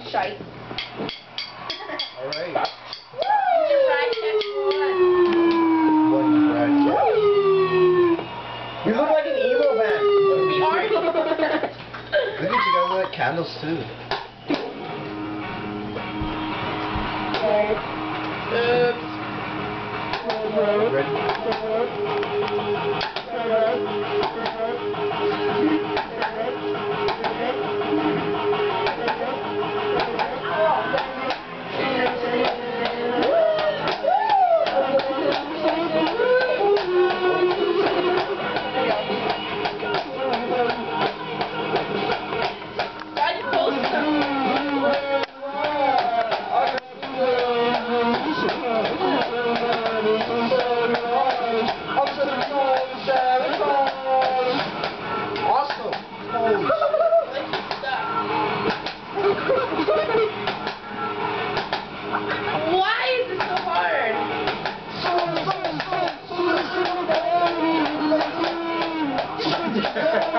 shite. Alright. Woo! You look like an emo band. We are. Look at you guys like candles too. Why is it so hard?